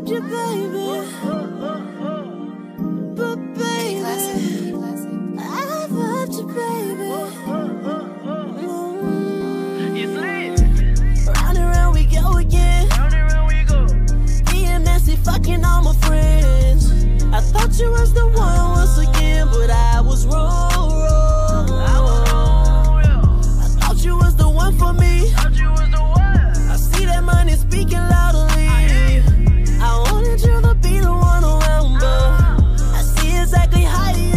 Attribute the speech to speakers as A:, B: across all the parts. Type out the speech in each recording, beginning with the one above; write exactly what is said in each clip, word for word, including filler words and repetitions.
A: loved you, baby. But baby, classic, classic. I loved you, baby. Mm. Round and round we go again. Round and round we go. Being messy, fucking all my friends. I thought you was the one once again, but I was wrong. wrong. I was wrong. Yeah. I thought you was the one for me. Thought you was the one. I see that money speaking loudly. I wanted you to be the one around, but I see exactly how you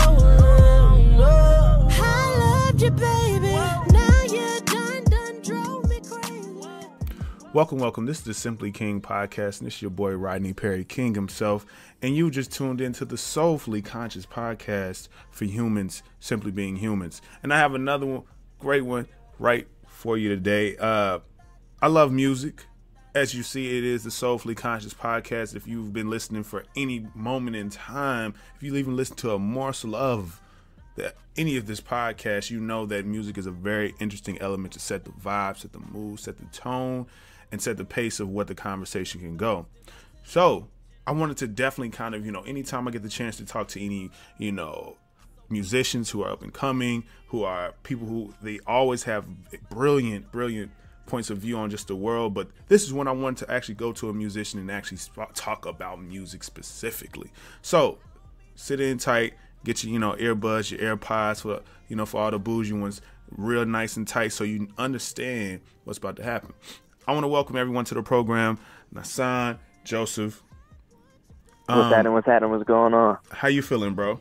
A: roll. I loved you, baby. Now you're done, done, drove me crazy.
B: Welcome, welcome. This is the Simply King podcast, and this is your boy Rodney Perry, King himself, and you just tuned into the Soulfully Conscious podcast for humans, simply being humans. And I have another one, great one right for you today. Uh, I love music. As you see, it is the Soulfully Conscious podcast. If you've been listening for any moment in time, if you even listen to a morsel of the, any of this podcast, you know that music is a very interesting element to set the vibe, set the mood, set the tone, and set the pace of what the conversation can go. So I wanted to definitely kind of, you know, anytime I get the chance to talk to any, you know, musicians who are up and coming, who are people who they always have brilliant, brilliant points of view on just the world, but this is when I wanted to actually go to a musician and actually talk about music specifically. So sit in tight, get your, you know, earbuds, your AirPods for, you know, for all the bougie ones, real nice and tight so you understand what's about to happen. I want to welcome everyone to the program. Nisan Joseph.
C: What's um, happening? What's happening? What's going on?
B: How you feeling, bro?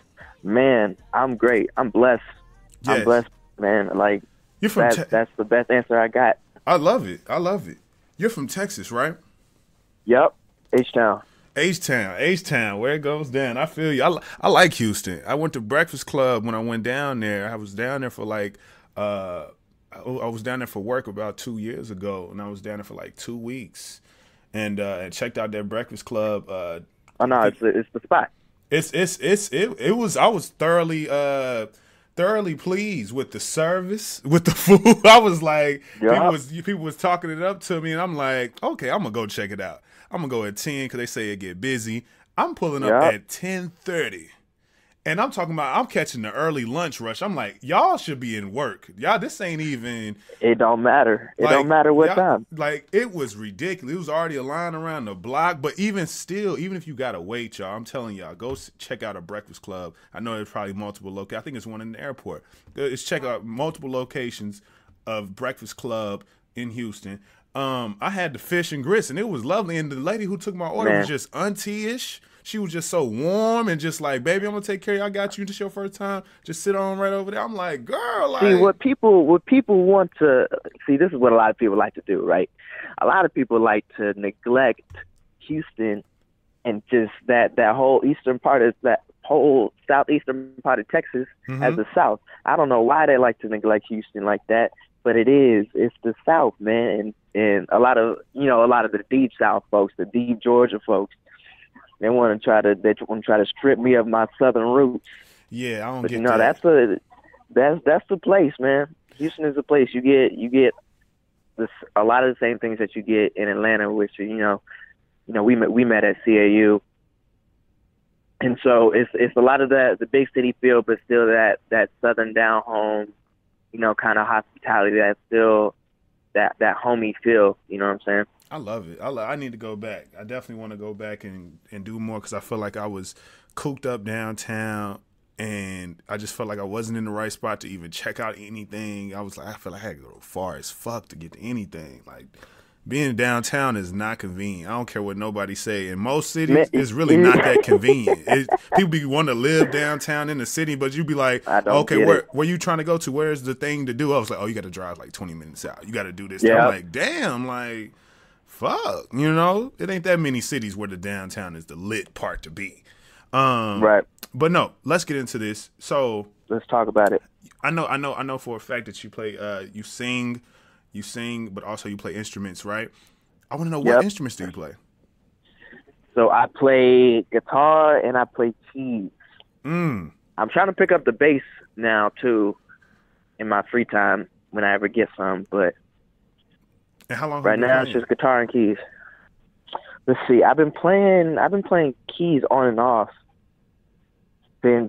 C: Man, I'm great. I'm blessed.
B: Yes.
C: I'm blessed, man. Like,
B: You're from
C: that's,
B: te-
C: that's the best answer I got.
B: I love it. I love it. You're from Texas, right?
C: Yep. H-Town.
B: H-Town. H-Town, where it goes down. I feel you. I, I like Houston. I went to Breakfast Club when I went down there. I was down there for like, uh, I, I was down there for work about two years ago, and I was down there for like two weeks, and uh, and checked out that Breakfast Club. Uh,
C: oh no, it's it's the spot.
B: It's it's it's it, it was. I was thoroughly uh. thoroughly pleased with the service, with the food. I was like,
C: yeah.
B: people was people was talking it up to me, and I'm like, okay, I'm gonna go check it out. I'm gonna go at ten because they say it get busy. I'm pulling up
C: yeah.
B: at ten thirty, and I'm talking about I'm catching the early lunch rush. I'm like, y'all should be in work. Y'all, this ain't even.
C: It don't matter. It
B: like,
C: don't matter what time.
B: Like, it was ridiculous. It was already a line around the block, but even still, even if you gotta wait, y'all, I'm telling y'all, go check out a Breakfast Club. I know there's probably multiple locations. I think it's one in the airport. It's check out multiple locations of Breakfast Club in Houston. Um, I had the fish and grits, and it was lovely. And the lady who took my order
C: Man.
B: was just auntie-ish. She was just so warm and just like, baby, I'm gonna take care of you. I got you. This your first time. Just sit on right over there. I'm like, girl, like.
C: See, what people what people want to see, this is what a lot of people like to do, right? A lot of people like to neglect Houston and just that that whole eastern part of that whole southeastern part of Texas
B: mm-hmm.
C: as the South. I don't know why they like to neglect Houston like that, but it is. It's the South, man, and and a lot of you know a lot of the deep South folks, the deep Georgia folks. They want to try to they want to try to strip me of my southern roots.
B: Yeah, I don't
C: but
B: get
C: you know
B: that.
C: that's a that's that's the place, man. Houston is the place. You get you get this a lot of the same things that you get in Atlanta, which you know, you know we met we met at C A U, and so it's it's a lot of that the big city feel, but still that that southern down home, you know, kind of hospitality. That still that that homey feel. You know what I'm saying?
B: I love it. I, love, I need to go back. I definitely want to go back and, and do more because I feel like I was cooped up downtown and I just felt like I wasn't in the right spot to even check out anything. I was like, I feel like I had to go far as fuck to get to anything. Like, being downtown is not convenient. I don't care what nobody say. In most cities, it's really not that convenient. It, people be want to live downtown in the city, but you be like, okay, where where you trying to go to? Where's the thing to do? I was like, oh, you got to drive like twenty minutes out. You got to do this.
C: Yeah.
B: I'm like, damn, like. Fuck, you know, it ain't that many cities where the downtown is the lit part to be. Um,
C: right.
B: But no, let's get into this. So
C: let's talk about it.
B: I know, I know, I know for a fact that you play, uh, you sing, you sing, but also you play instruments, right? I want to know what
C: yep.
B: instruments do you play?
C: So I play guitar and I play keys.
B: Mm.
C: I'm trying to pick up the bass now too, in my free time when I ever get some, but.
B: And how long?
C: Right now, it's just guitar and keys. let's see. I've been playing. I've been playing keys on and off since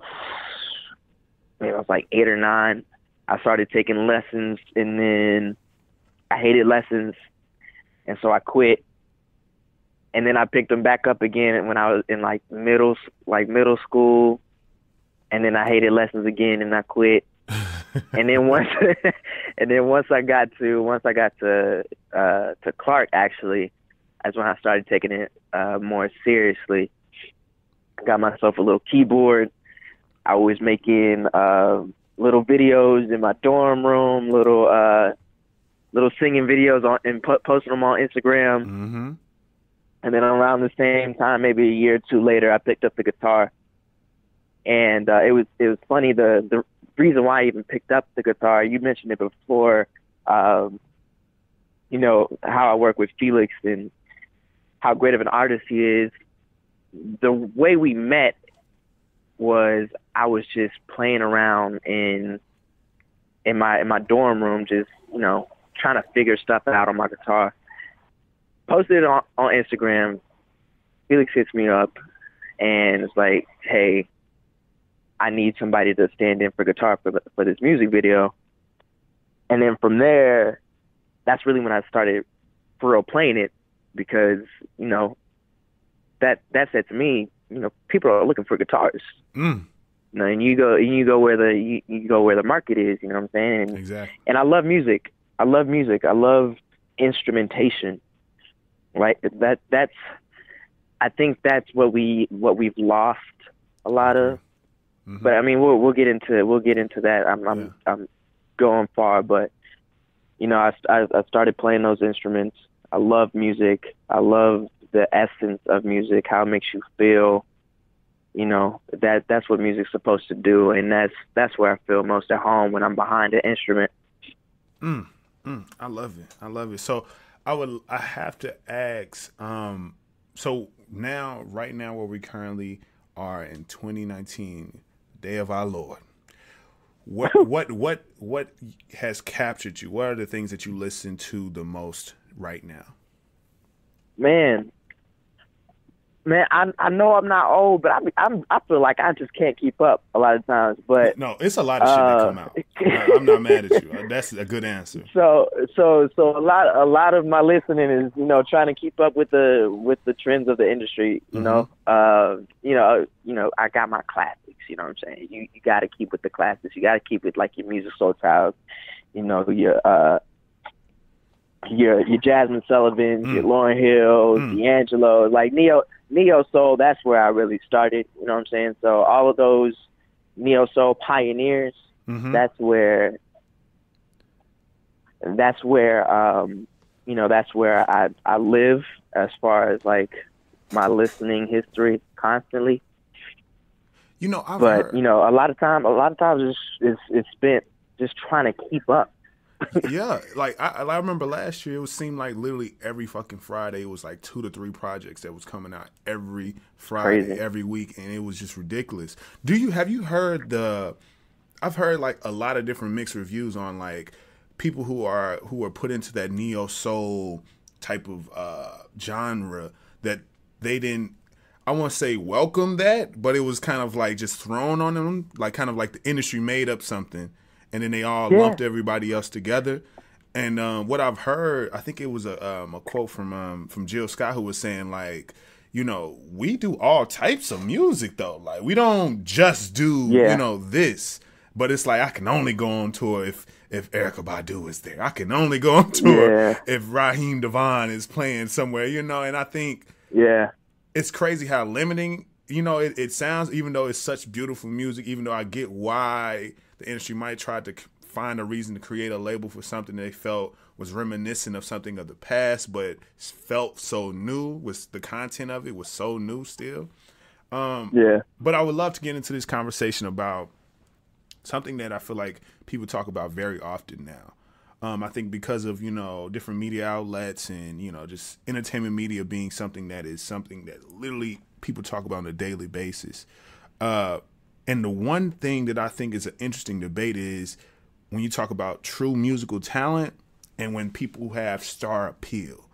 C: maybe I was like eight or nine. I started taking lessons, and then I hated lessons, and so I quit. And then I picked them back up again when I was in like middle, like middle school, and then I hated lessons again, and I quit. and then once, and then once I got to once I got to uh, to Clark, actually, that's when I started taking it uh, more seriously. Got myself a little keyboard. I was making uh, little videos in my dorm room, little uh, little singing videos on and po- posting them on Instagram.
B: Mm-hmm.
C: And then around the same time, maybe a year or two later, I picked up the guitar. And uh, it was it was funny. The the reason why I even picked up the guitar, you mentioned it before. Um, you know how I work with Felix and how great of an artist he is. The way we met was I was just playing around in in my in my dorm room, just you know trying to figure stuff out on my guitar. Posted it on, on Instagram. Felix hits me up and it's like, "Hey, I need somebody to stand in for guitar for for this music video." And then from there, that's really when I started for real playing it, because you know that that said to me, you know, people are looking for guitars.
B: Mm.
C: You know, and you go and you go where the you, you go where the market is. You know what I'm saying? And,
B: Exactly.
C: And I love music. I love music. I love instrumentation. Right. That that's. I think that's what we what we've lost a lot of. Mm-hmm. But I mean, we'll we'll get into we'll get into that. I'm I'm yeah. I'm going far, but you know, I, I I started playing those instruments. I love music. I love the essence of music, how it makes you feel. You know, that that's what music's supposed to do, and that's that's where I feel most at home when I'm behind an instrument.
B: Mm, mm, I love it. I love it. So I would I have to ask. Um, so now, right now, where we currently are in twenty nineteen, Day of Our Lord. What what what what has captured you? What are the things that you listen to the most right now?
C: Man, man, I I know I'm not old, but I'm I'm I feel like I just can't keep up a lot of times. But
B: no, it's a lot of shit uh, that come out. I'm not mad at you. That's a good answer.
C: So so so a lot a lot of my listening is you know trying to keep up with the with the trends of the industry. You mm-hmm. know, uh, you know, you know, I got my classics. You know what I'm saying? You you got to keep with the classics. You got to keep with like your Music Soul Child. You know, your uh. Your your Jasmine Sullivan, mm. your Lauryn Hill, mm. D'Angelo, like neo neo soul. That's where I really started. You know what I'm saying? So all of those neo soul pioneers. Mm-hmm. That's where. That's where um, you know. That's where I I live as far as like my listening history constantly.
B: You know, I've
C: but
B: heard...
C: you know, a lot of time, a lot of times it's it's, it's spent just trying to keep up.
B: Yeah, like I, I remember last year, it seemed like literally every fucking Friday it was like two to three projects that was coming out every Friday, Crazy. every week, and it was just ridiculous. Do you have you heard the? I've heard like a lot of different mixed reviews on like people who are who are put into that neo soul type of uh, genre that they didn't. I won't say welcome that, but it was kind of like just thrown on them, like kind of like the industry made up something. And then they all yeah. lumped everybody else together. And um, what I've heard, I think it was a um, a quote from um, from Jill Scott who was saying, like, you know, we do all types of music, though. Like, we don't just do, yeah. you know, this. But it's like, I can only go on tour if, if Erykah Badu is there. I can only go on tour yeah. if Raheem DeVaughn is playing somewhere, you know. And I think
C: yeah,
B: it's crazy how limiting, you know, it, it sounds, even though it's such beautiful music, even though I get why the industry might try to find a reason to create a label for something they felt was reminiscent of something of the past, but felt so new. Was the content of it was so new still. Um,
C: yeah.
B: But I would love to get into this conversation about something that I feel like people talk about very often now. Um, I think because of, you know, different media outlets and, you know, just entertainment media being something that is something that literally people talk about on a daily basis. Uh, And the one thing that I think is an interesting debate is when you talk about true musical talent and when people have star appeal.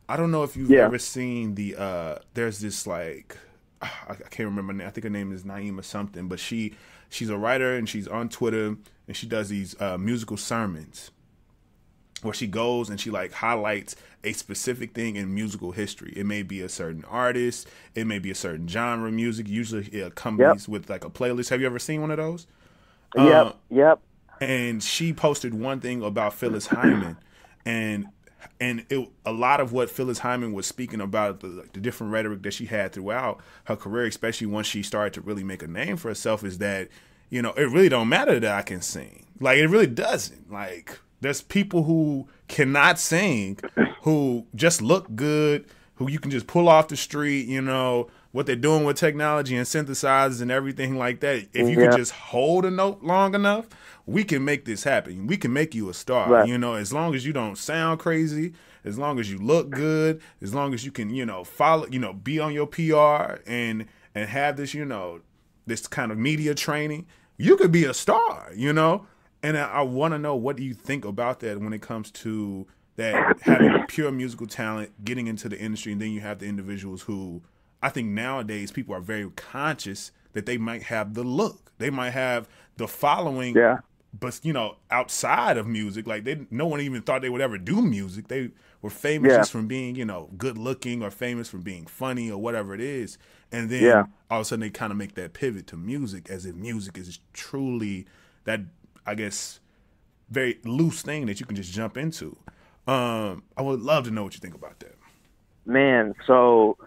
B: I don't know if you've
C: Yeah.
B: ever seen the. Uh, there's this like, I, I can't remember. her name. I think her name is Naima something, but she she's a writer and she's on Twitter and she does these uh, musical sermons where she goes and she like highlights a specific thing in musical history. It may be a certain artist, it may be a certain genre of music. Usually it accompanies
C: Yep.
B: with like a playlist. Have you ever seen one of those?
C: Yep.
B: Uh,
C: Yep.
B: and she posted one thing about Phyllis Hyman, and and it, a lot of what Phyllis Hyman was speaking about, the, like, the different rhetoric that she had throughout her career, especially once she started to really make a name for herself, is that, you know, it really don't matter that I can sing. Like, it really doesn't. Like, there's people who cannot sing, who just look good, who you can just pull off the street, you know, what they're doing with technology and synthesizers and everything like that. If you
C: Yeah.
B: can just hold a note long enough, we can make this happen. We can make you a star,
C: Right.
B: you know, as long as you don't sound crazy, as long as you look good, as long as you can, you know, follow, you know, be on your P R and and have this, you know, this kind of media training, you could be a star, you know? And I, I want to know, what do you think about that when it comes to that, having pure musical talent, getting into the industry, and then you have the individuals who, I think nowadays people are very conscious that they might have the look, they might have the following,
C: Yeah.
B: but, you know, outside of music, like they, no one even thought they would ever do music. They were famous
C: Yeah.
B: just from being, you know, good looking, or famous from being funny, or whatever it is. And then
C: Yeah.
B: all of a sudden they kind of make that pivot to music, as if music is truly that, I guess, very loose thing that you can just jump into. Um, I would love to know what you think about that.
C: Man, so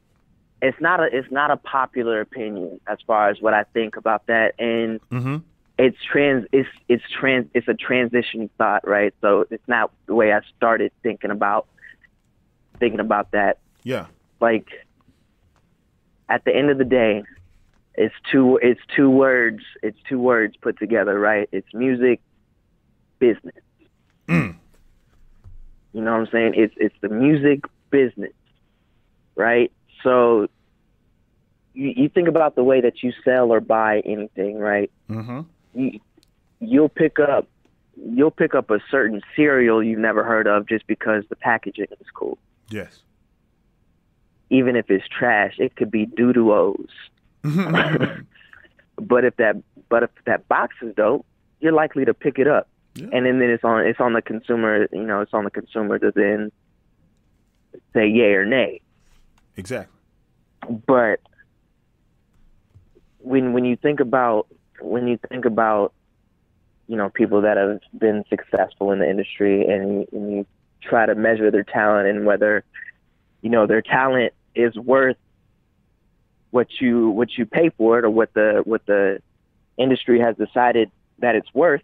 C: it's not a it's not a popular opinion as far as what I think about that, and
B: Mm-hmm.
C: it's trans it's it's trans it's a transition thought, right? So it's not the way I started thinking about thinking about that.
B: Yeah.
C: Like, at the end of the day, it's two it's two words it's two words put together, right? It's music, business.
B: Mm.
C: You know what I'm saying? It's it's the music business, right? So you, you think about the way that you sell or buy anything, right?
B: Mm-hmm.
C: You, you'll pick up you'll pick up a certain cereal you've never heard of just because the packaging is cool.
B: Yes.
C: Even if it's trash, it could be doo-doo-ohs. But if that but if that box is dope, you're likely to pick it up.
B: Yeah.
C: And then, then it's on it's on the consumer, you know, it's on the consumer to then say yay or nay.
B: Exactly.
C: But when when you think about when you think about you know people that have been successful in the industry, and, and you try to measure their talent and whether you know their talent is worth what you what you pay for it, or what the what the industry has decided that it's worth.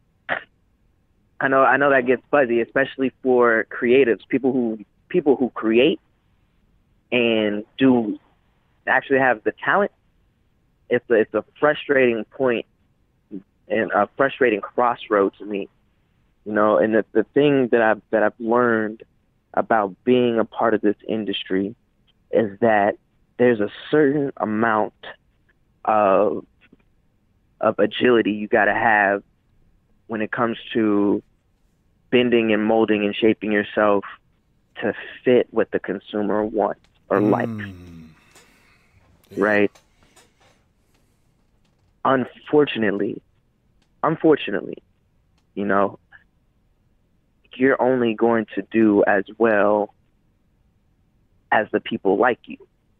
C: I know I know that gets fuzzy, especially for creatives, people who people who create and do actually have the talent. It's a, it's a frustrating point and a frustrating crossroad to me, you know. And the the thing that I've that I've learned about being a part of this industry is that there's a certain amount of of agility you got to have when it comes to bending and molding and shaping yourself to fit what the consumer wants or
B: Mm.
C: likes, right? Unfortunately, unfortunately, you know, you're only going to do as well as the people like you.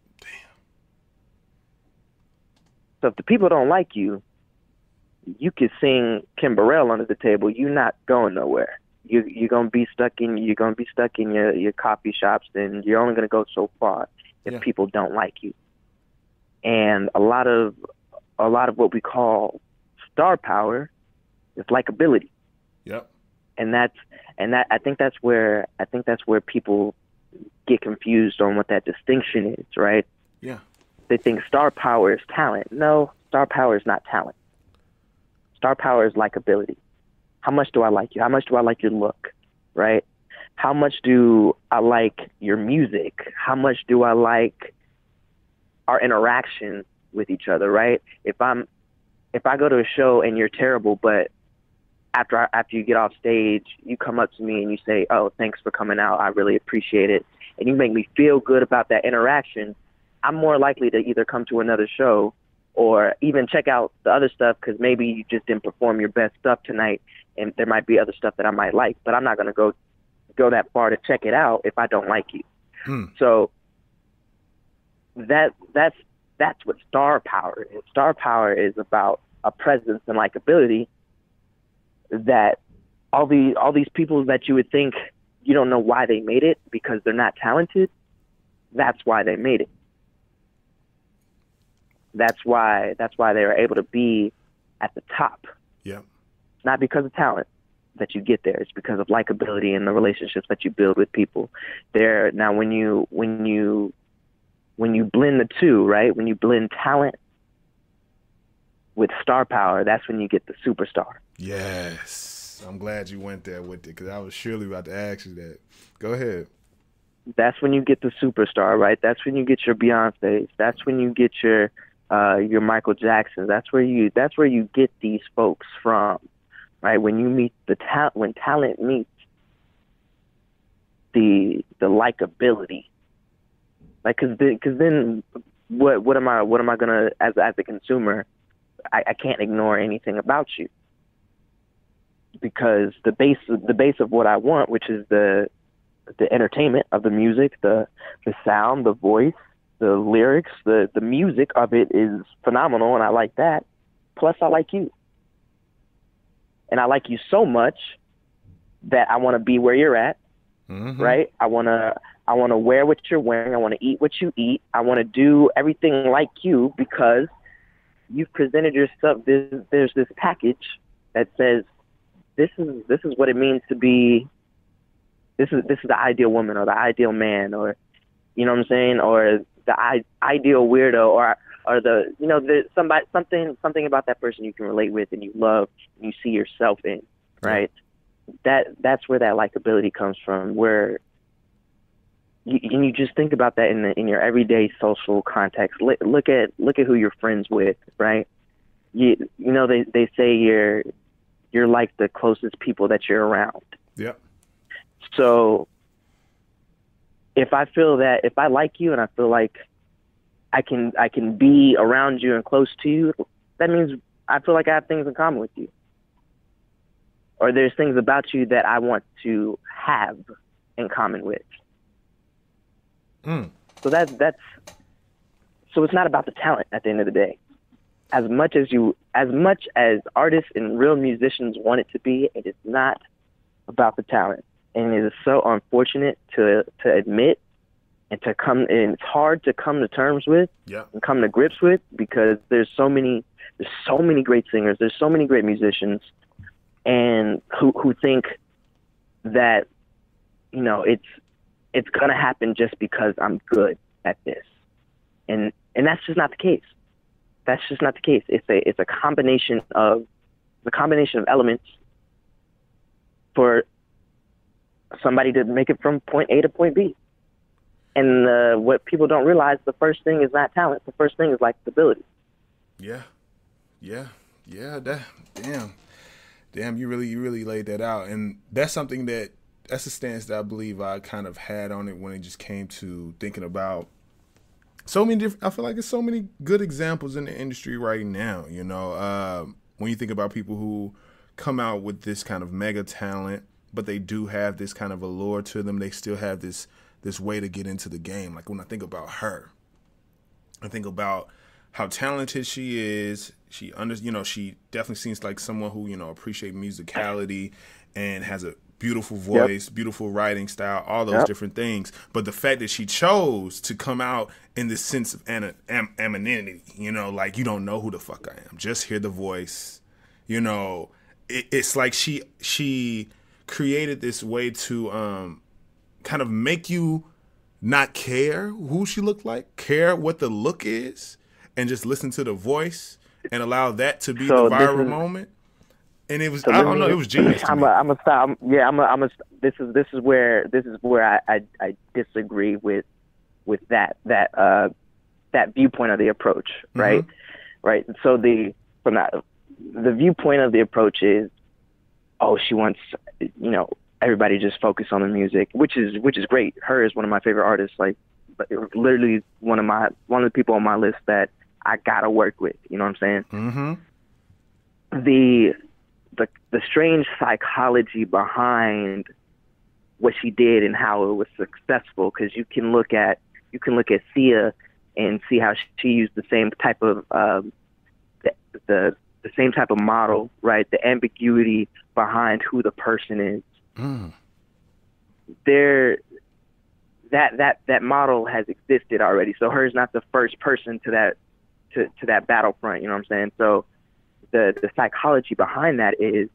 C: So if the people don't like you, you could sing Kim Burrell under the table. You're not going nowhere. You you're gonna be stuck in you're gonna be stuck in your, your coffee shops, and you're only gonna go so far if
B: Yeah.
C: people don't like you. And a lot of a lot of what we call star power is likability.
B: Yep.
C: And that's and that I think that's where I think that's where people get confused on what that distinction is, right?
B: Yeah.
C: They think star power is talent. No, star power is not talent. Star power is likability. How much do I like you? How much do I like your look, right? How much do I like your music? How much do I like our interaction with each other, right? If I'm if I go to a show and you're terrible, but after I, after you get off stage, you come up to me and you say, "Oh, thanks for coming out. I really appreciate it," and you make me feel good about that interaction, I'm more likely to either come to another show or even check out the other stuff, because maybe you just didn't perform your best stuff tonight, and there might be other stuff that I might like, but I'm not going to go go that far to check it out if I don't like you.
B: Hmm.
C: So that that's that's what star power is. Star power is about a presence and likability that all the all these people that you would think you don't know why they made it because they're not talented, that's why they made it. That's why that's why they were able to be at the top.
B: Yeah.
C: It's not because of talent that you get there. It's because of likability and the relationships that you build with people. There now when you when you when you blend the two, right? When you blend talent with star power, that's when you get the superstar.
B: Yes. I'm glad you went there with it, because I was surely about to ask you that. Go ahead.
C: That's when you get the superstar, right? That's when you get your Beyoncés. That's when you get your uh, your Michael Jacksons. That's where you that's where you get these folks from, right? When you meet the talent, when talent meets the the likability, like, cause then, cause then what what am I what am I gonna as as a consumer? I, I can't ignore anything about you, because the base the base of what I want, which is the the entertainment of the music, the the sound, the voice, the lyrics, the the music of it is phenomenal, and I like that. Plus, I like you, and I like you so much that I want to be where you're at. Mm-hmm. Right? I wanna I wanna wear what you're wearing. I want to eat what you eat. I want to do everything like you, because you've presented yourself. There's, there's this package that says this is this is what it means to be. This is this is the ideal woman or the ideal man, or you know what I'm saying, or the I, ideal weirdo, or or the you know the somebody something something about that person you can relate with and you love and you see yourself in, right? Yeah. That that's where that likability comes from. Where you, and you just think about that in the, in your everyday social context. Look, look at look at who you're friends with, right? You you know they, they say you're you're like the closest people that you're around.
B: Yep.
C: So if I feel that, if I like you and I feel like I can I can be around you and close to you, that means I feel like I have things in common with you. Or there's things about you that I want to have in common with.
B: Mm.
C: So that's that's so it's not about the talent at the end of the day. As much as you as much as artists and real musicians want it to be, it is not about the talent. And it is so unfortunate to to admit and to come and it's hard to come to terms with
B: yeah.
C: and come to grips with, because there's so many there's so many great singers, there's so many great musicians, and who who think that, you know, it's it's gonna happen just because I'm good at this. And and that's just not the case. That's just not the case. It's a it's a combination of the combination of elements for somebody to make it from point A to point B. And uh, what people don't realize, the first thing is not talent. The first thing is likability.
B: Yeah, yeah, yeah. That damn, damn. You really, you really laid that out, and that's something that that's a stance that I believe I kind of had on it when it just came to thinking about so many different. I feel like there's so many good examples in the industry right now. You know, uh, when you think about people who come out with this kind of mega talent, but they do have this kind of allure to them. They still have this this way to get into the game. Like when I think about her, I think about how talented she is. She under, you know, she definitely seems like someone who, you know, appreciates musicality and has a beautiful voice, yep. beautiful writing style, all those yep. different things. But the fact that she chose to come out in this sense of an- am- anonymity, you know, like you don't know who the fuck I am, just hear the voice. You know, it, it's like she she created this way to um, kind of make you not care who she looked like, care what the look is, and just listen to the voice and allow that to be
C: so
B: the viral
C: is,
B: moment. And it was,
C: so
B: I don't
C: me,
B: know, it was genius to
C: I'm
B: me.
C: A, I'm a stop. Yeah, I'm a, I'm a, this is, this is where, this is where I, I, I disagree with, with that, that, uh, that viewpoint of the approach, right? Mm-hmm. Right. So the, from that, the viewpoint of the approach is oh, she wants, you know, everybody just focus on the music, which is which is great. Her is one of my favorite artists. Like, literally one of my one of the people on my list that I gotta work with. You know what I'm saying?
B: Mm-hmm.
C: The the the strange psychology behind what she did and how it was successful, because you can look at you can look at Sia and see how she used the same type of um, the, the the same type of model, right? The ambiguity behind who the person is.
B: Mm.
C: There, that that that model has existed already. So her's not the first person to that to, to that battlefront. You know what I'm saying? So the the psychology behind that is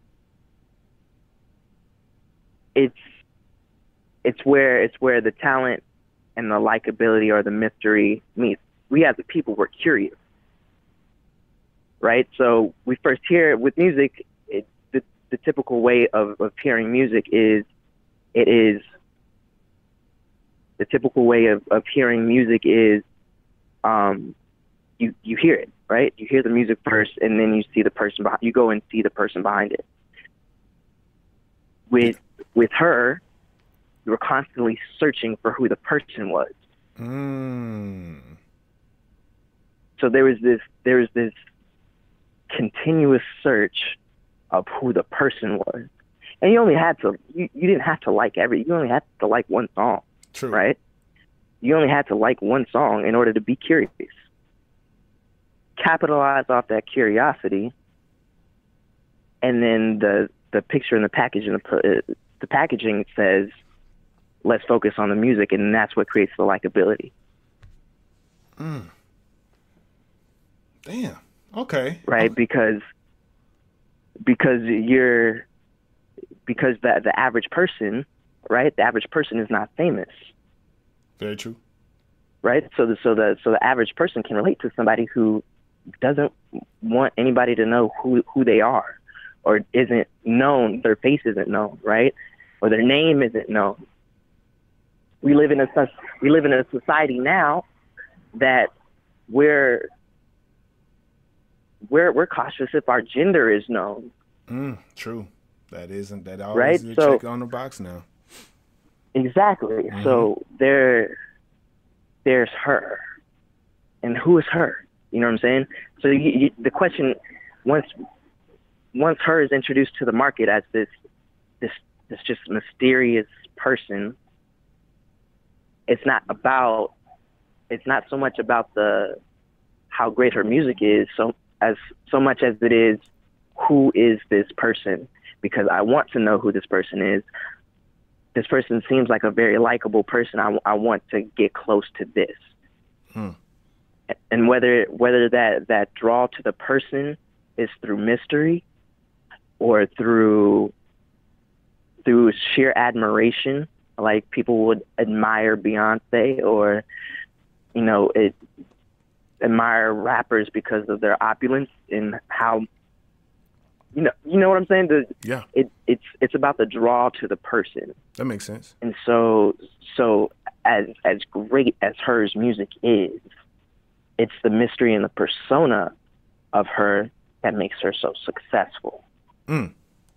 C: it's it's where it's where the talent and the likability or the mystery meets. We as the people were curious, right? So we first hear with music. It, the the typical way of, of hearing music is it is the typical way of, of hearing music is um you you hear it, right? You hear the music first, and then you see the person behind. You go and see the person behind it. With with her, you were constantly searching for who the person was.
B: Mm.
C: So there was this there was this continuous search of who the person was, and you only had to you, you didn't have to like every you only had to like one song.
B: True.
C: Right? You only had to like one song in order to be curious. Capitalize off that curiosity, and then the the picture and the package and the the packaging says, let's focus on the music, and that's what creates the likability.
B: Mm. Damn. Okay.
C: Right?
B: Oh.
C: Because because you're because the the average person, right? The average person is not famous.
B: Very true.
C: Right? So the so the so the average person can relate to somebody who doesn't want anybody to know who who they are, or isn't known, their face isn't known, right? Or their name isn't known. We live in a we live in a society now that we're we're we're cautious if our gender is known.
B: Mm, true. That isn't that always
C: right?
B: is a
C: So,
B: check on the box now.
C: Exactly.
B: Mm-hmm.
C: So there there's her, and who is her? You know what I'm saying? So you, you, the question, once once her is introduced to the market as this this this just mysterious person, it's not about it's not so much about the how great her music is, so as so much as it is who is this person, because I want to know who this person is. This person seems like a very likable person. I, I want to get close to this.
B: Hmm.
C: And whether whether that, that draw to the person is through mystery or through through sheer admiration, like people would admire Beyonce, or you know, it, admire rappers because of their opulence and how you know you know what I'm saying. The,
B: yeah.
C: It it's it's about the draw to the person.
B: That makes sense.
C: And so so as as great as hers music is, it's the mystery and the persona of her that makes her so successful.
B: Mm.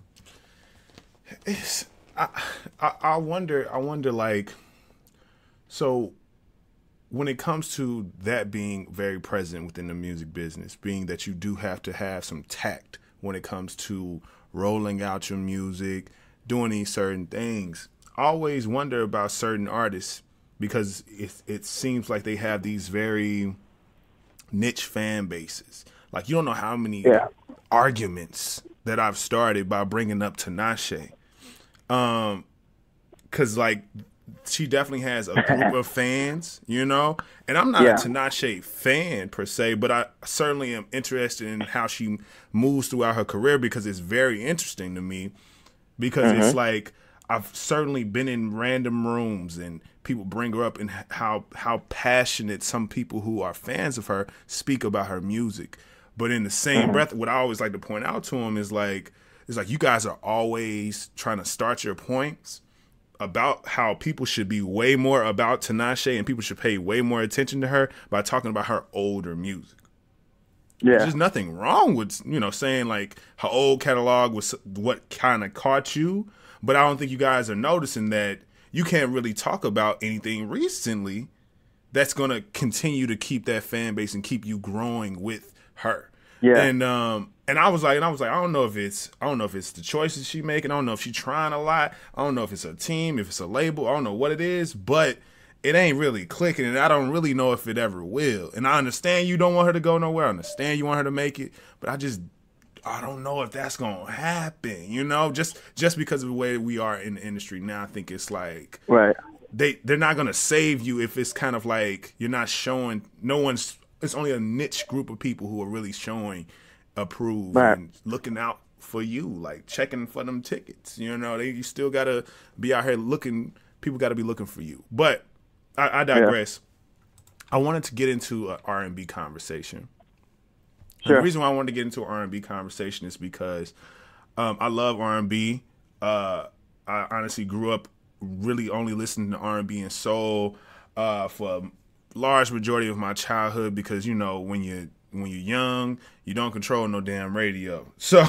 B: It's, I, I, I wonder, I wonder, like, so when it comes to that being very present within the music business, being that you do have to have some tact when it comes to rolling out your music, doing these certain things, I always wonder about certain artists, because it, it seems like they have these very niche fan bases. Like, you don't know how many
C: yeah.
B: arguments that I've started by bringing up Tinashe. Um, cause like she definitely has a group of fans, you know, and I'm not
C: yeah.
B: a Tinashe fan per se, but I certainly am interested in how she moves throughout her career, because it's very interesting to me, because mm-hmm. it's like, I've certainly been in random rooms and people bring her up, and how, how passionate some people who are fans of her speak about her music. But in the same mm-hmm. breath, what I always like to point out to them is like, it's like you guys are always trying to start your points about how people should be way more about Tinashe and people should pay way more attention to her by talking about her older music.
C: Yeah.
B: There's just nothing wrong with, you know, saying like her old catalog was what kind of caught you. But I don't think you guys are noticing that you can't really talk about anything recently that's going to continue to keep that fan base and keep you growing with her.
C: Yeah.
B: And um and I was like and I was like I don't know if it's I don't know if it's the choices she making. I don't know if she's trying a lot. I don't know if it's a team, if it's a label. I don't know what it is, but it ain't really clicking, and I don't really know if it ever will. And I understand you don't want her to go nowhere. I understand you want her to make it, but I just I don't know if that's gonna happen. You know, just just because of the way we are in the industry now, I think it's like
C: Right.
B: they they're not gonna save you if it's kind of like you're not showing. No one's. It's only a niche group of people who are really showing approve
C: Right.
B: and looking out for you, like checking for them tickets. You know, they you still gotta be out here looking. People gotta be looking for you. But I, I digress. Yeah. I wanted to get into an R and B conversation.
C: Sure.
B: And the reason why I wanted to get into an R and B conversation is because um, I love R and B. Uh, I honestly grew up really only listening to R and B and soul uh, for a large majority of my childhood because, you know, when you when you're young, you don't control no damn radio. So,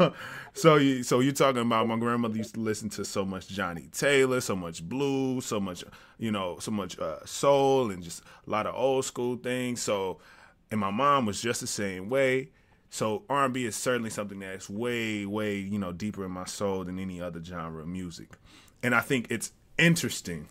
B: so you so you're talking about my grandmother used to listen to so much Johnny Taylor, so much blues, so much you know, so much uh, soul, and just a lot of old school things. So, and my mom was just the same way. So R and B is certainly something that's way, way you know deeper in my soul than any other genre of music. And I think it's interesting.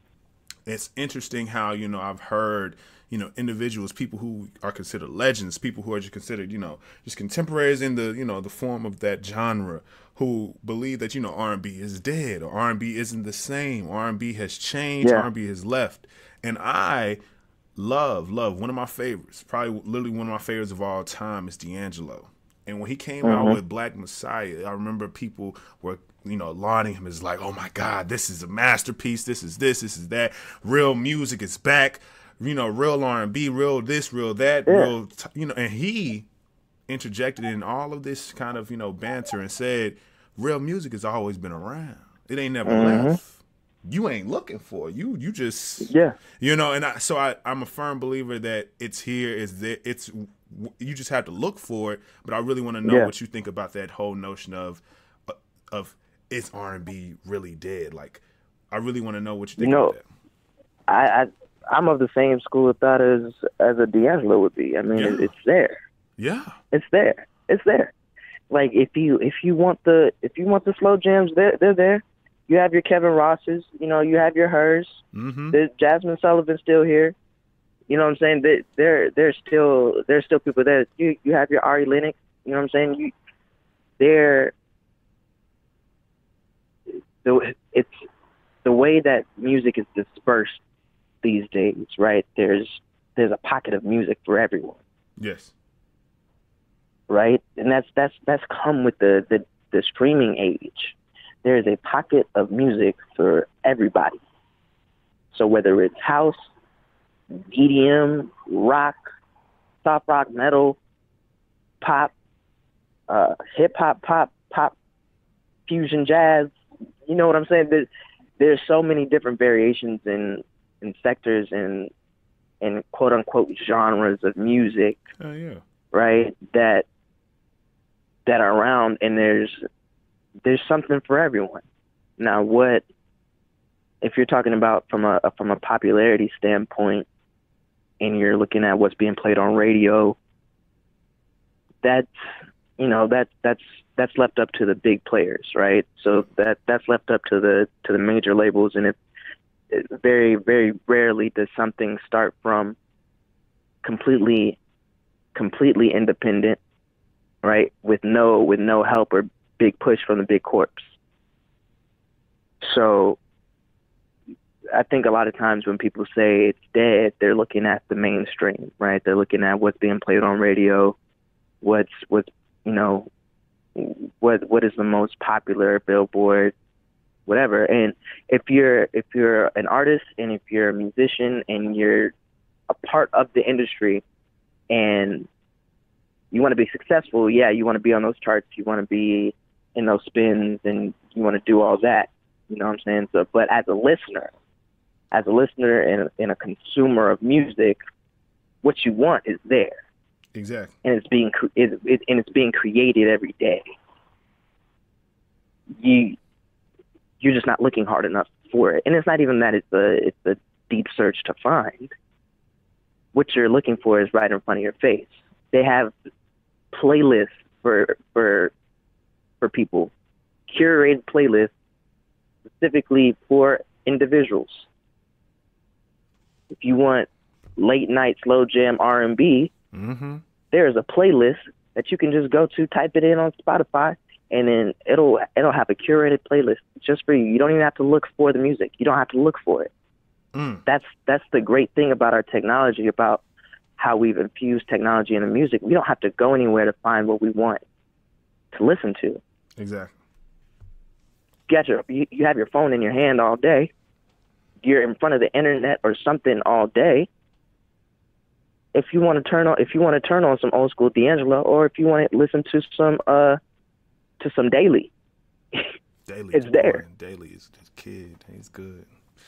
B: It's interesting how you know I've heard. You know, individuals, people who are considered legends, people who are just considered, you know, just contemporaries in the, you know, the form of that genre, who believe that, you know, R and B is dead or R and B isn't the same. R and B has changed.
C: Yeah.
B: R and B has left. And I love, love, one of my favorites, probably literally one of my favorites of all time is D'Angelo. And when he came
C: Mm-hmm.
B: out with Black Messiah, I remember people were, you know, lauding him as like, oh my God, this is a masterpiece. This is this, this is that. Real music is back. You know, real R and B, real this, real that,
C: Yeah.
B: real, t- you know, and he interjected in all of this kind of, you know, banter and said, real music has always been around. It ain't never
C: Mm-hmm.
B: left. You ain't looking for it. You, you just,
C: Yeah.
B: you know, and I, so I, I'm a firm believer that it's here, it's there, it's, you just have to look for it. But I really want to know
C: Yeah.
B: what you think about that whole notion of, of is R and B really dead? Like, I really want to know what you think
C: You know,
B: about that.
C: I, I I'm of the same school of thought as as a D'Angelo would be. I mean,
B: Yeah.
C: it, it's there.
B: Yeah.
C: It's there. It's there. Like if you if you want the if you want the slow jams, they're they're there. You have your Kevin Rosses. You know, you have your hers.
B: Mm-hmm.
C: There's Jasmine Sullivan's still here. You know what I'm saying? They, they're they're still there's still people there. You you have your Ari Lennox. You know what I'm saying? You they're the it's the way that music is dispersed these days, right? There's there's a pocket of music for everyone,
B: Yes.
C: right? And that's that's that's come with the the, the streaming age. There is a pocket of music for everybody. So whether it's house, E D M, rock, soft rock, metal, pop, uh, hip hop, pop, pop, fusion, jazz, you know what I'm saying? There's, there's so many different variations in, in sectors and, and quote unquote genres of music,
B: Oh, yeah.
C: right? That, that are around, and there's, there's something for everyone. Now, what, if you're talking about from a, from a popularity standpoint, and you're looking at what's being played on radio, that's, you know, that, that's, that's left up to the big players, right? So that, that's left up to the, to the major labels. And it, it very, very rarely does something start from completely, completely independent, right? With no, with no help or big push from the big corps. So I think a lot of times when people say it's dead, they're looking at the mainstream, right? They're looking at what's being played on radio, what's, what's, you know, what, what is the most popular, Billboard, whatever. And if you're, if you're an artist and if you're a musician and you're a part of the industry and you want to be successful, yeah, you want to be on those charts, you want to be in those spins, and you want to do all that, you know what I'm saying? So, but as a listener, as a listener and, and a consumer of music, what you want is there.
B: Exactly.
C: And it's being cre- it, it, and it's being created every day. You you're just not looking hard enough for it, and it's not even that it's a it's a deep search to find. What you're looking for is right in front of your face. They have playlists for for for people, curated playlists specifically for individuals. If you want late night slow jam R and B,
B: mm-hmm.
C: there's a playlist that you can just go to, type it in on Spotify, and then it'll it'll have a curated playlist just for you. You don't even have to look for the music. You don't have to look for it.
B: Mm.
C: That's that's the great thing about our technology, about how we've infused technology into music. We don't have to go anywhere to find what we want to listen to.
B: Exactly.
C: You, got your, you, you have your phone in your hand all day. You're in front of the internet or something all day. If you want to turn on, if you want to turn on some old school D'Angelo, or if you want to listen to some, uh, to some Daily,
B: Daily,
C: it's there.
B: Daily is this kid. He's good.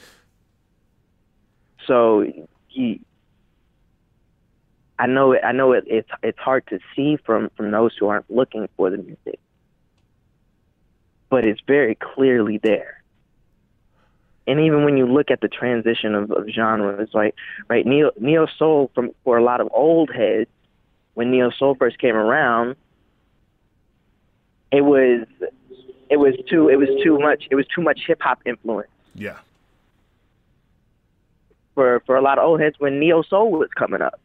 C: So, he, I know, I know it, it's it's hard to see from from those who aren't looking for the music, but it's very clearly there. And even when you look at the transition of, of genres, like right, neo neo soul from for a lot of old heads, when neo soul first came around, it was it was too it was too much it was too much hip hop influence.
B: Yeah.
C: For for a lot of old heads, when neo soul was coming up,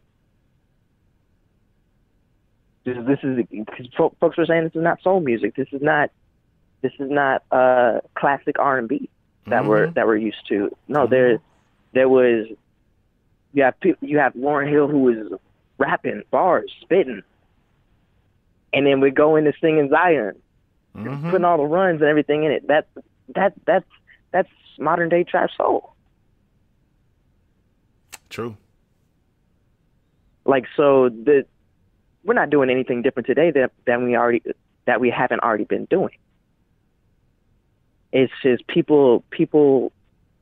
C: this, this is because folks were saying this is not soul music. This is not this is not uh, classic R and B. That
B: mm-hmm.
C: we're that we're used to. No,
B: mm-hmm.
C: there, there was. You have people, you have Lauryn Hill who was rapping bars, spitting, and then we go into singing Zion,
B: mm-hmm.
C: putting all the runs and everything in it. That that that's that's modern day trap soul.
B: True.
C: Like so, the we're not doing anything different today that than we already that we haven't already been doing. It's just people people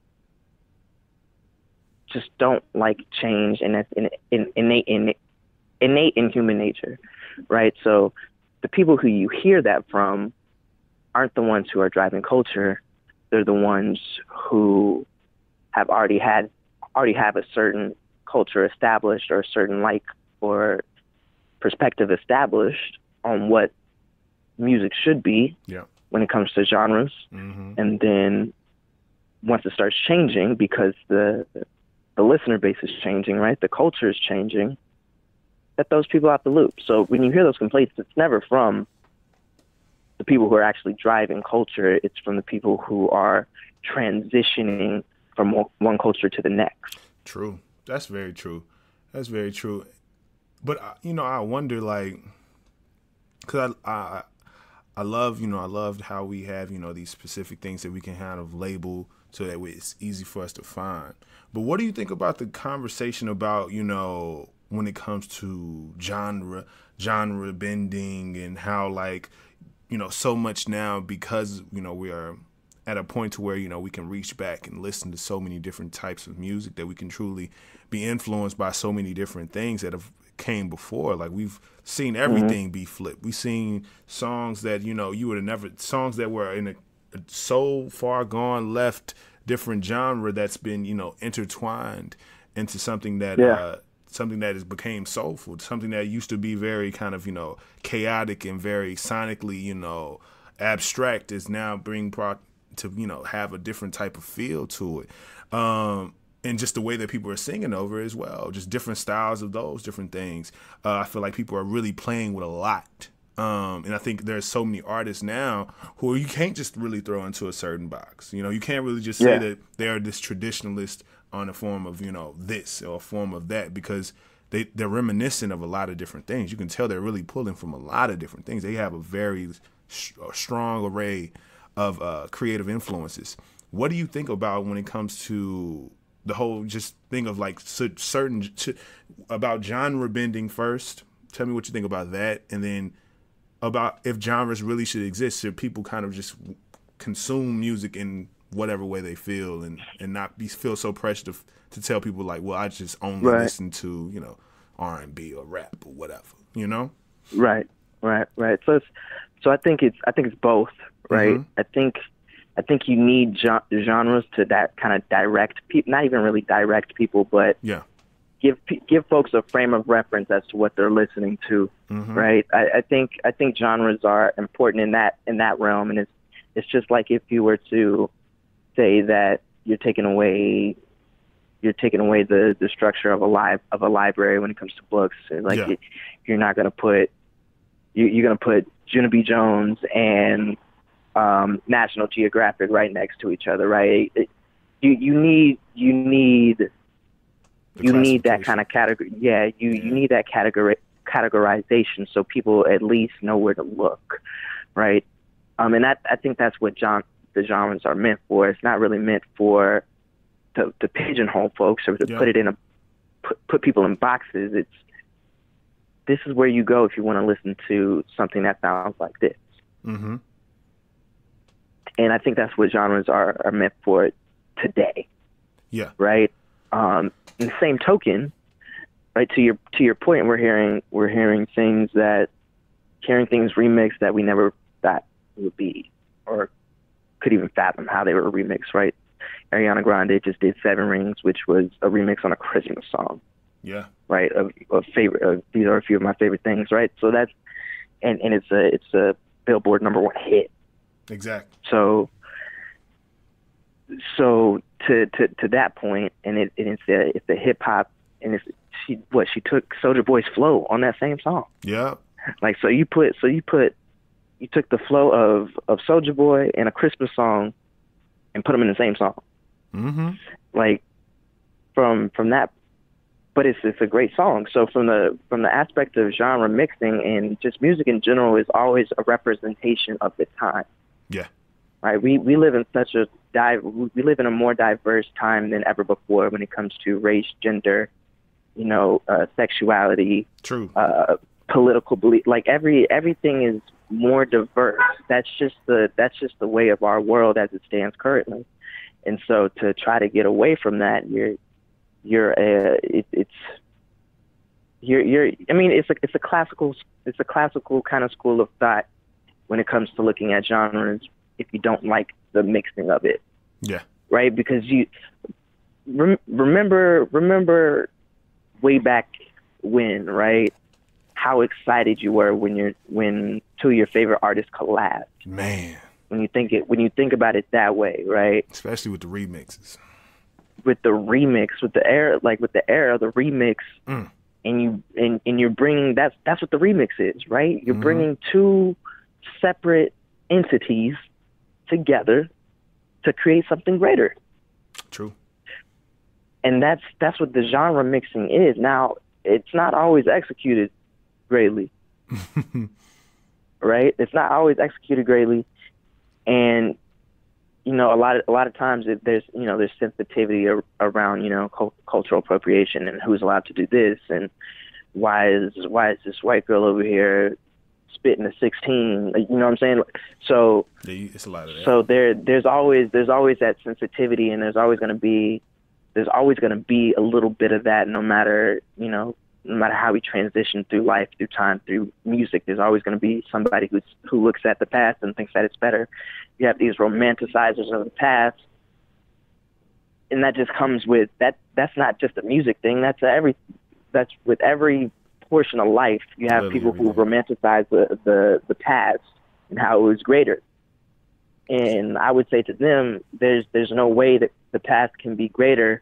C: just don't like change, and that's in, in, innate in innate in human nature, right? So the people who you hear that from aren't the ones who are driving culture. They're the ones who have already had already have a certain culture established, or a certain like or perspective established on what music should be.
B: Yeah. When
C: it comes to genres,
B: mm-hmm.
C: and then once it starts changing, because the the listener base is changing, right? The culture is changing. That throws people out the loop. So when you hear those complaints, it's never from the people who are actually driving culture. It's from the people who are transitioning from one culture to the next.
B: True. That's very true. That's very true. But you know, I wonder, like, because I. I I love, you know, I love how we have, you know, these specific things that we can kind of label so that it's easy for us to find. But what do you think about the conversation about, you know, when it comes to genre, genre bending, and how, like, you know, so much now, because, you know, we are at a point to where, you know, we can reach back and listen to so many different types of music, that we can truly be influenced by so many different things that have came before. Like, we've seen everything mm-hmm. be flipped. We've seen songs that, you know, you would have never, songs that were in a, a so far gone left different genre that's been, you know, intertwined into something that
C: yeah.
B: uh something that has became soulful, something that used to be very kind of, you know, chaotic and very sonically, you know, abstract, is now being brought to, you know, have a different type of feel to it. Um And just the way that people are singing over as well, just different styles of those different things. Uh, I feel like people are really playing with a lot. Um, and I think there's so many artists now who you can't just really throw into a certain box. You know, you can't really just say
C: yeah.
B: that they're this traditionalist on a form of, you know, this or a form of that, because they, they're reminiscent of a lot of different things. You can tell they're really pulling from a lot of different things. They have a very sh- a strong array of uh, creative influences. What do you think about when it comes to the whole just thing of like certain about genre bending first? Tell me what you think about that, and then about if genres really should exist. Should people kind of just consume music in whatever way they feel, and, and not be feel so pressured to, to tell people like, well, I just only
C: right.
B: listen to, you know, R and B or rap or whatever, you know?
C: Right, right, right. So it's, so I think it's I think it's both, right?
B: Mm-hmm.
C: I think I think you need gen- genres to that kind of direct people, not even really direct people, but
B: yeah,
C: give give folks a frame of reference as to what they're listening to,
B: mm-hmm.
C: right? I, I think I think genres are important in that in that realm, and it's it's just like if you were to say that you're taking away you're taking away the, the structure of a li- of a library when it comes to books. Like
B: yeah.
C: you, you're not gonna put you, you're gonna put Junie B. Jones and um, National Geographic right next to each other, right? It, you you need you need
B: The
C: you need that kind of category. Yeah, you,
B: yeah.
C: you need that category categorization so people at least know where to look, right? Um, and that, I think that's what genre, the genres are meant for. It's not really meant for to, to pigeonhole folks or to
B: yeah.
C: put it in a put, put people in boxes. It's this is where you go if you want to listen to something that sounds like this.
B: Mm-hmm.
C: And I think that's what genres are, are meant for today.
B: Yeah.
C: Right. Um, in the same token, right, to your to your point, we're hearing we're hearing things that hearing things remixed that we never thought would be or could even fathom how they were remixed, right? Ariana Grande just did Seven Rings, which was a remix on a Christmas song.
B: Yeah.
C: Right. Of, of favorite of, these are a few of my favorite things, right? So that's and, and it's a it's a Billboard number one hit.
B: Exactly.
C: So so to, to, to that point, and it, and it's a, it's a hip hop, and it's she what she took Soulja Boy's flow on that same song.
B: Yeah.
C: Like so you put so you put you took the flow of of Soulja Boy and a Christmas song, and put them in the same song.
B: Mm-hmm.
C: Like from from that, but it's it's a great song. So from the from the aspect of genre mixing and just music in general is always a representation of the time.
B: Yeah.
C: Right. We we live in such a dive. We live in a more diverse time than ever before when it comes to race, gender, you know, uh, sexuality,
B: true,
C: uh, political belief. Like every everything is more diverse. That's just the that's just the way of our world as it stands currently. And so to try to get away from that, you're you're a it, it's you're you're. I mean, it's a it's a classical it's a classical kind of school of thought when it comes to looking at genres. If you don't like the mixing of it,
B: yeah,
C: right? Because you rem- remember remember way back when, right? How excited you were when you're when two of your favorite artists collabed.
B: Man,
C: when you think it when you think about it that way, right?
B: Especially with the remixes.
C: With the remix, with the era, like with the era, the remix,
B: mm.
C: and you and, and you're bringing that's that's what the remix is, right? You're
B: mm-hmm.
C: bringing two separate entities together to create something greater.
B: True.
C: And that's that's what the genre mixing is. Now, it's not always executed greatly. Right? It's not always executed greatly. And you know, a lot of a lot of times it, there's you know there's sensitivity ar- around you know cult- cultural appropriation and who's allowed to do this and why is why is this white girl over here spitting a sixteen? You know what I'm saying? So
B: yeah, it's a lot of that.
C: So there there's always there's always that sensitivity, and there's always going to be there's always going to be a little bit of that, no matter you know no matter how we transition through life, through time, through music. There's always going to be somebody who's who looks at the past and thinks that it's better. You have these romanticizers of the past, and that just comes with that. That's not just a music thing. That's a every. That's with every portion of life. You have
B: Literally
C: people who
B: everything.
C: romanticize the, the the past and how it was greater. And I would say to them, there's there's no way that the past can be greater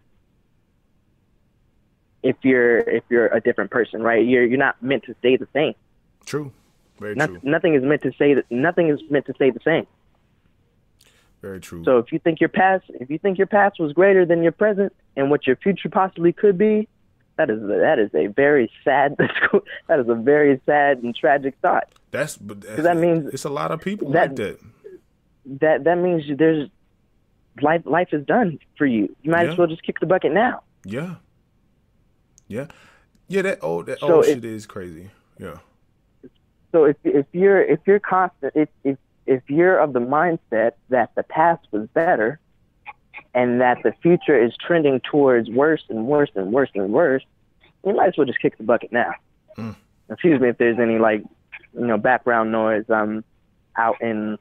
C: if you're if you're a different person, right? You're you're not meant to stay the same.
B: True. Very
C: Not,
B: true.
C: Nothing is meant to say that nothing is meant to stay the same.
B: Very true.
C: So if you think your past, if you think your past was greater than your present and what your future possibly could be, that is that is a very sad that is a very sad and tragic thought.
B: That's but that's,
C: that means
B: it's a lot of people
C: that,
B: like that.
C: That that means there's life life is done for you. You might
B: Yeah.
C: as well just kick the bucket now.
B: Yeah. Yeah. Yeah, that old that
C: So
B: old
C: if-
B: shit is crazy. Yeah.
C: So if if you're if you're constant if if if you're of the mindset that the past was better and that the future is trending towards worse and worse and worse and worse, you might as well just kick the bucket now.
B: Mm.
C: Excuse me if there's any like, you know, background noise. I'm out in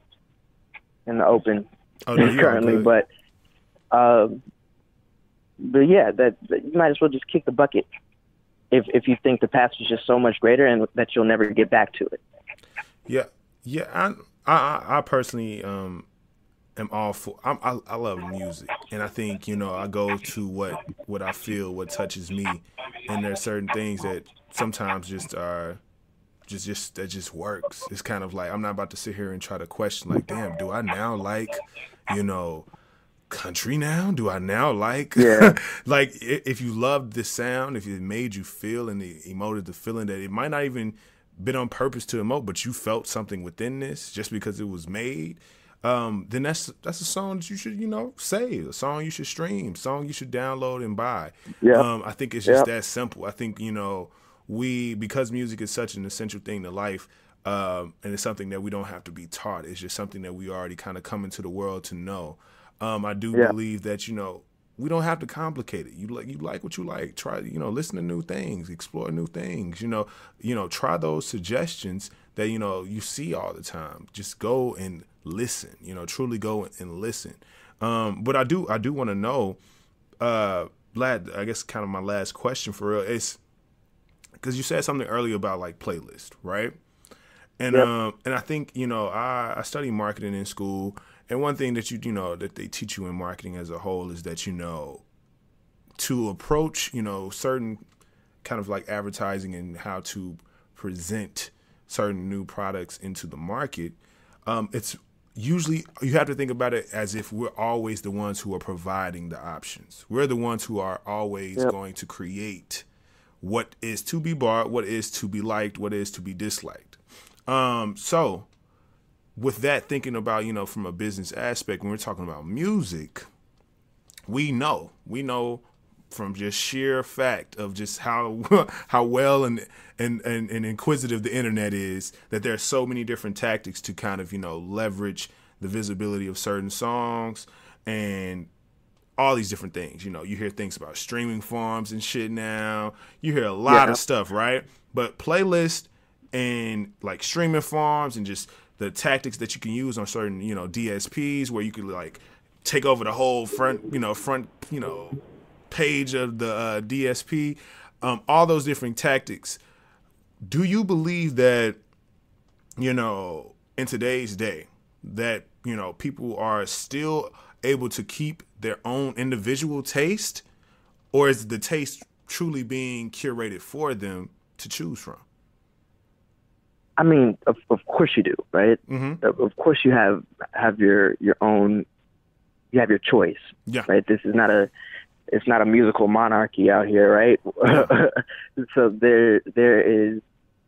C: in the open
B: oh, no,
C: currently, but um, but yeah, that, that you might as well just kick the bucket if if you think the past is just so much greater and that you'll never get back to it.
B: Yeah, yeah. I I, I personally um am all for. I'm, I I love music, and I think you know I go to what what I feel, what touches me, and there's certain things that sometimes just are just just that just works. It's kind of like I'm not about to sit here and try to question like, damn, do I now like, you know, country now? Do I now like
C: yeah.
B: like if you loved the sound, if it made you feel and it emoted the feeling that it might not even been on purpose to emote, but you felt something within this just because it was made, um, then that's that's a song that you should, you know, save, a song you should stream, song you should download and buy.
C: Yeah.
B: Um, I think it's just
C: Yep.
B: that simple. I think, you know, we, because music is such an essential thing to life, um, and it's something that we don't have to be taught. It's just something that we already kind of come into the world to know. Um, I do
C: Yeah.
B: believe that, you know, we don't have to complicate it. You like you like what you like. Try, you know, listen to new things, explore new things. You know, you know, try those suggestions that you know you see all the time. Just go and listen. You know, truly go and listen. Um, but I do I do want to know, uh, Lad. I guess kind of my last question for real is because you said something earlier about like playlist, right? And
C: Yep.
B: um, and I think you know I I studied marketing in school. And one thing that you you know that they teach you in marketing as a whole is that you know to approach you know certain kind of like advertising and how to present certain new products into the market. Um, it's usually you have to think about it as if we're always the ones who are providing the options. We're the ones who are always
C: Yep.
B: going to create what is to be bought, what is to be liked, what is to be disliked. Um, so. With that, thinking about, you know, from a business aspect, when we're talking about music, we know, we know from just sheer fact of just how how well and, and, and, and inquisitive the internet is, that there are so many different tactics to kind of, you know, leverage the visibility of certain songs and all these different things. You know, you hear things about streaming farms and shit now. You hear a lot
C: Yeah.
B: of stuff, right? But playlist and like streaming farms and just the tactics that you can use on certain, you know, D S Ps where you could like take over the whole front, you know, front, you know, page of the uh, D S P, um, all those different tactics. Do you believe that, you know, in today's day that, you know, people are still able to keep their own individual taste, or is the taste truly being curated for them to choose from?
C: I mean, of of course you do, right?
B: Mm-hmm.
C: Of, of course you have have your your own, you have your choice,
B: Yeah.
C: right? This is not a, it's not a musical monarchy out here, right?
B: Yeah.
C: So there there is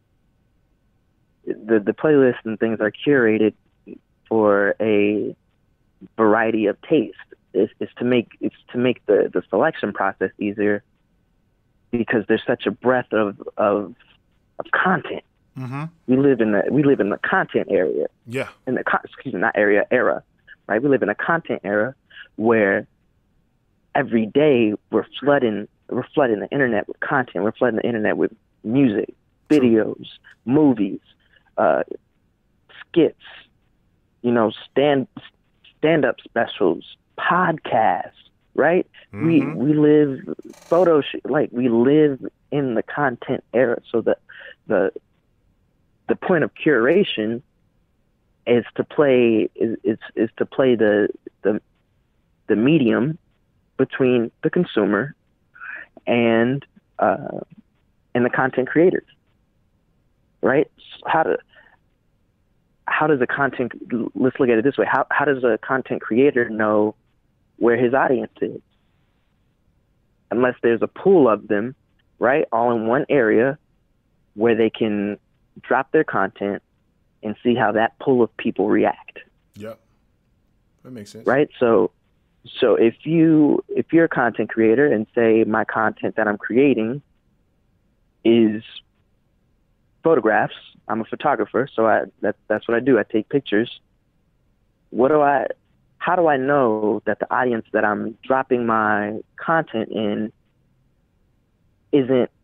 C: the the playlists and things are curated for a variety of taste. It's, it's to make it's to make the, the selection process easier because there's such a breadth of of, of content.
B: Mm-hmm.
C: We live in the we live in the content area.
B: Yeah.
C: In the con- excuse me, not area era, right? We live in a content era where every day we're flooding we're flooding the internet with content. We're flooding the internet with music, videos, movies, uh, skits, you know, stand stand up specials, podcasts, right?
B: Mm-hmm.
C: We we live photo sh- like we live in the content era. So the the the point of curation is to play is is, is to play the the the medium between the consumer and uh, and the content creators, right? How to how does a content let's look at it this way. How how does a content creator know where his audience is? Unless there's a pool of them, right, all in one area where they can drop their content and see how that pool of people react.
B: Yep. That makes sense.
C: Right? So so if you if you're a content creator and say my content that I'm creating is photographs, I'm a photographer, so I that that's what I do. I take pictures. What do I how do I know that the audience that I'm dropping my content in isn't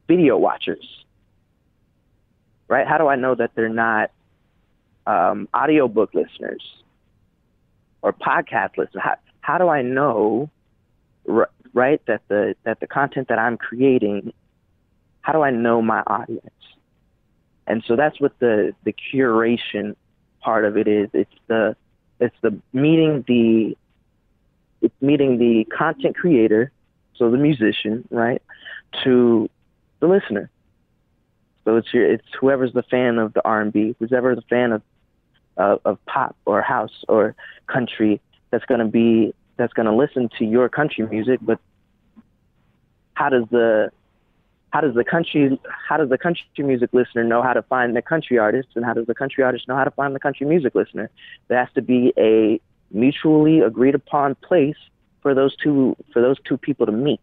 C: video watchers, right? How do I know that they're not um, audiobook listeners or podcast listeners? How, how do I know, right, that the that the content that I'm creating, how do I know my audience? And so that's what the the curation part of it is. It's the it's the meeting the it's meeting the content creator, so the musician, right, to the listener. So it's your, it's whoever's the fan of the R and B, who's ever the fan of uh, of pop or house or country, that's gonna be that's gonna listen to your country music. But how does the how does the country how does the country music listener know how to find the country artist, and how does the country artist know how to find the country music listener? There has to be a mutually agreed upon place for those two for those two people to meet.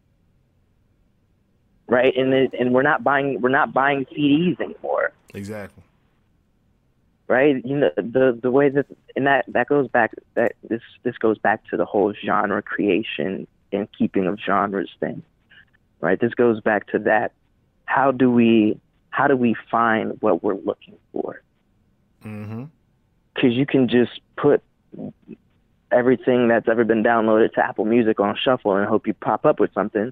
C: Right, and it, and we're not buying we're not buying C Ds anymore.
B: Exactly.
C: Right, you know the the way that and that that goes back that this this goes back to the whole genre creation and keeping of genres thing. Right, this goes back to that. How do we how do we find what we're looking for?
B: Mm-hmm.
C: Because you can just put everything that's ever been downloaded to Apple Music on shuffle and hope you pop up with something.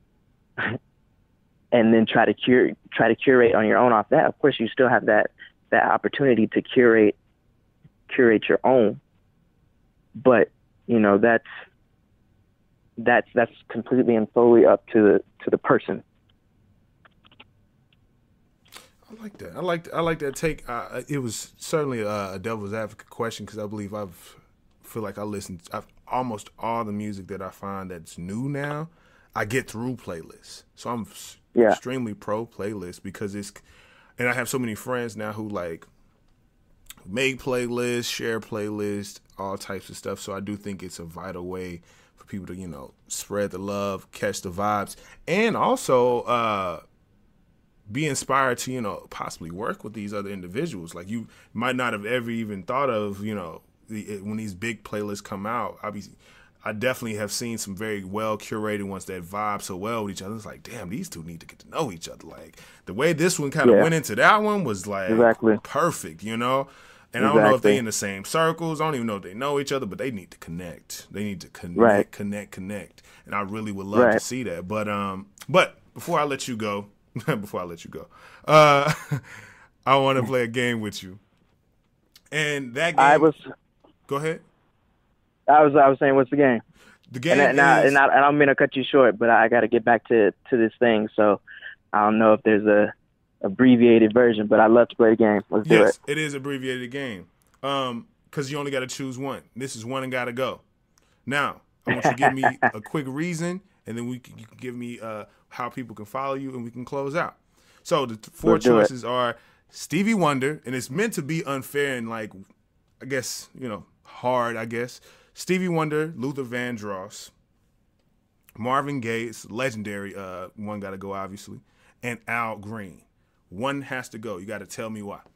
C: And then try to cure, try to curate on your own off that. Of course, you still have that that opportunity to curate, curate your own. But you know that's that's that's completely and solely up to the to the person.
B: I like that. I like I like that take. Uh, it was certainly a, a devil's advocate question, because I believe I've feel like I listen. I've almost all the music that I find that's new now, I get through playlists. So I'm yeah. extremely pro playlist, because it's, and I have so many friends now who like make playlists, share playlists, all types of stuff. So I do think it's a vital way for people to, you know, spread the love, catch the vibes, and also uh, be inspired to, you know, possibly work with these other individuals. Like you might not have ever even thought of, you know, the, when these big playlists come out, I be, I definitely have seen some very well curated ones that vibe so well with each other. It's like, damn, these two need to get to know each other. Like the way this one kind of
C: yeah.
B: went into that one was like
C: exactly.
B: perfect, you know? And
C: exactly.
B: I don't know if they in the same circles. I don't even know if they know each other, but they need to connect. They need to connect,
C: right.
B: connect, connect. And I really would love
C: right.
B: to see that. But um, but before I let you go, before I let you go, uh, I want to play a game with you. And that game,
C: I was.
B: Go ahead.
C: I was I was saying, what's the game?
B: The game
C: and, and,
B: is,
C: I, and, I, and I don't mean to cut you short, but I got to get back to to this thing. So I don't know if there's a abbreviated version, but I'd love to play the game. Let's do
B: yes,
C: it.
B: it is abbreviated game. Um, because you only got to choose one. This is one and got to go. Now, I want you to give me a quick reason, and then we can, you can give me uh how people can follow you, and we can close out. So the four
C: Let's
B: choices are Stevie Wonder, and it's meant to be unfair and like, I guess, you know, hard, I guess. Stevie Wonder, Luther Vandross, Marvin Gaye, it's legendary, uh, one got to go, obviously, and Al Green. One has to go. You got to tell me why.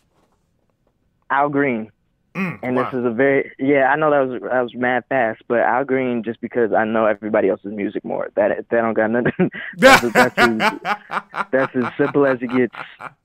C: Al Green.
B: Mm,
C: and
B: wow.
C: This is a very, yeah, I know that was that was mad fast, but Al Green, just because I know everybody else's music more. That that don't got nothing. that's, that's, as, that's as simple as it gets.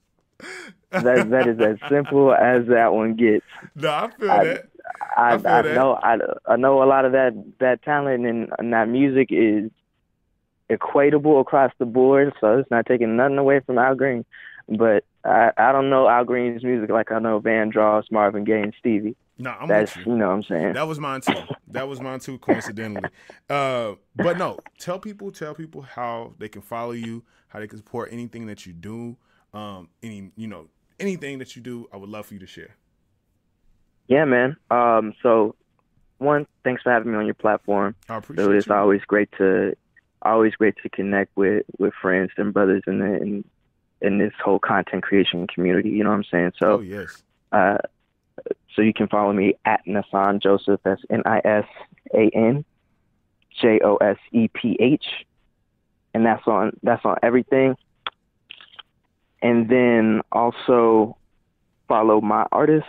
C: That that is as simple as that one gets.
B: No, I feel
C: I,
B: that.
C: I,
B: I, feel
C: I
B: that.
C: know I, I know a lot of that that talent and, and that music is equatable across the board, so it's not taking nothing away from Al Green. But I, I don't know Al Green's music like I know Vandross, Marvin Gaye, and Stevie.
B: No, I'm
C: That's
B: with you.
C: you know what I'm saying.
B: That was mine too. That was mine too, coincidentally. Uh, but no, tell people, tell people how they can follow you, how they can support anything that you do, um, any you know anything that you do. I would love for you to share.
C: Yeah, man. Um, so one, thanks for having me on your platform.
B: I appreciate
C: so it's
B: you.
C: always great to always great to connect with, with friends and brothers in the in, in this whole content creation community. You know what I'm saying? So
B: oh yes.
C: Uh, so you can follow me at Nisan Joseph. That's N I S A N J O S E P H, and that's on that's on everything. And then also follow my artist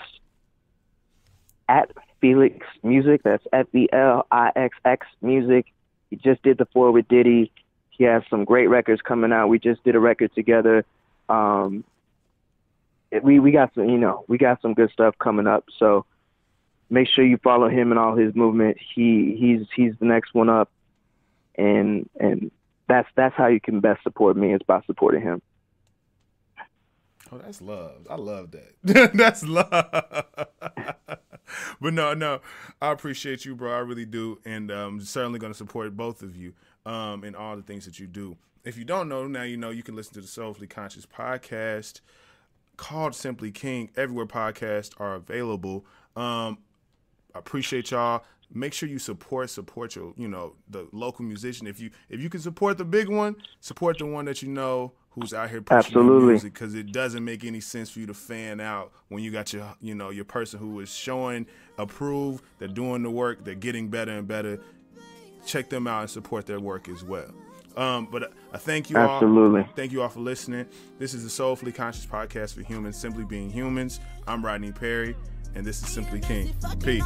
C: at Felix Music. That's F E L I X X Music. He just did the four with Diddy. He has some great records coming out. We just did a record together. Um, it, we we got some, you know, we got some good stuff coming up. So make sure you follow him and all his movement. He he's he's the next one up, and and that's that's how you can best support me, is by supporting him.
B: Oh, that's love. I love that. That's love. But no, no, I appreciate you, bro. I really do. And I'm um, certainly going to support both of you um, in all the things that you do. If you don't know, now you know. You can listen to the Soulfully Conscious podcast called Simply King. Everywhere podcasts are available. Um, I appreciate y'all. Make sure you support, support your, you know, the local musician. If you if you can support the big one, support the one that you know who's out here pushing
C: Absolutely.
B: music, because it doesn't make any sense for you to fan out when you got your, you know, your person who is showing, approve, they're doing the work, they're getting better and better. Check them out and support their work as well. Um, but I thank you all.
C: Absolutely.
B: Thank you all for listening. This is the Soulfully Conscious podcast for humans, simply being humans. I'm Rodney Perry, and this is Simply King. Peace.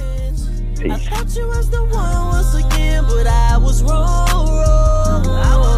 C: Peace.
A: I thought you was the one once again, but I was wrong, wrong. I was